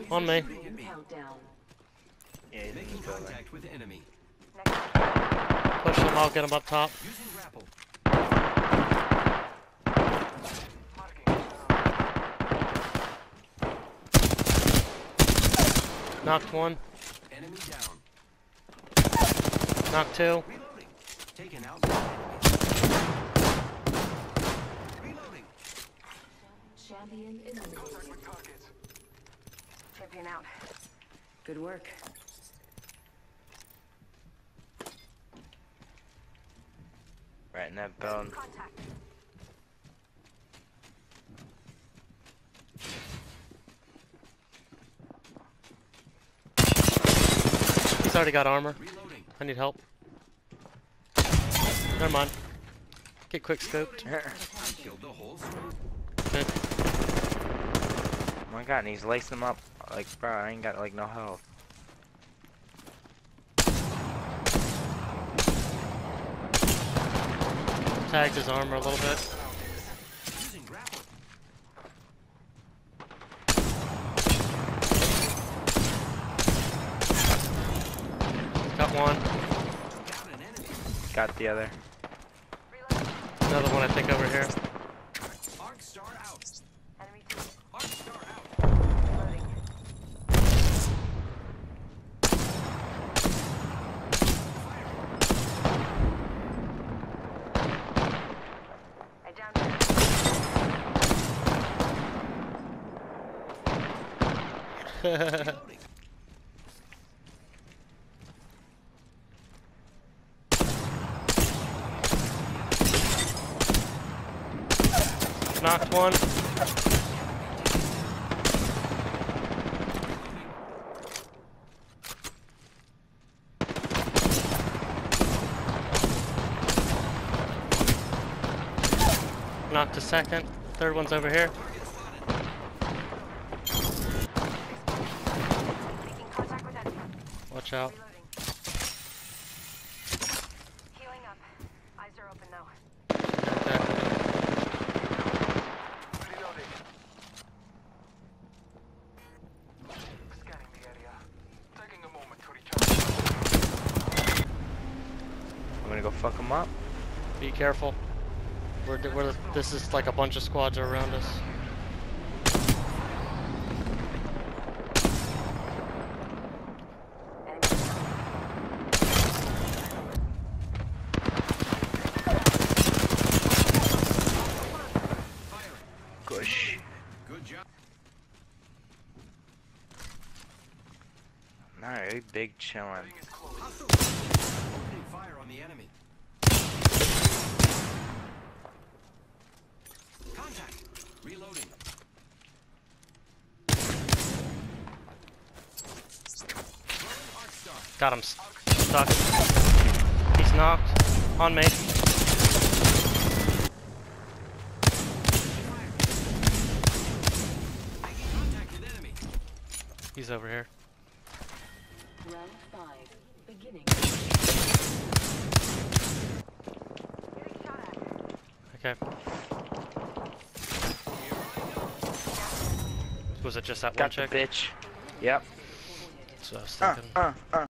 On me. Yeah, he's making contact with enemy. Push him, I'll get him up top. Using grapple. Knocked one. Enemy down. Knocked two. Reloading. Taken out. Reloading. Champion eliminated. Champion out. Good work. Right in that bone. He's already got armor. Reloading. I need help. Never mind. Get quick scoped. Killed the whole squad. Okay. Oh my god, and he's lacing them up. Like, bro, I ain't got like no health. Tagged his armor a little bit. Using grapple. Got one. Down an enemy. Got the other. Another one I think over here. Arc star out. Enemy team. Arc star out. Reloading. I downed him. Reloading. Knocked one. Knocked a second. Third one's over here. Making contact with enemy. Watch out. Reloading. Healing up. Eyes are open though. Okay. Scanning the area. Taking a moment to recharge. I'm gonna go fuck him up. Be careful. This is like a bunch of squads are around us. Gush. Good job. Alright, big chillin'. Ring is close. Hostile. Opening fire on the enemy. Contact. Reloading. Throwing arc star. Got him stuck. He's knocked. On me. Making contact with enemy. He's over here. Round 5. Beginning. Getting shot at. Okay. Was it just that one Got the chick? bitch. Yep. That's what I was thinking.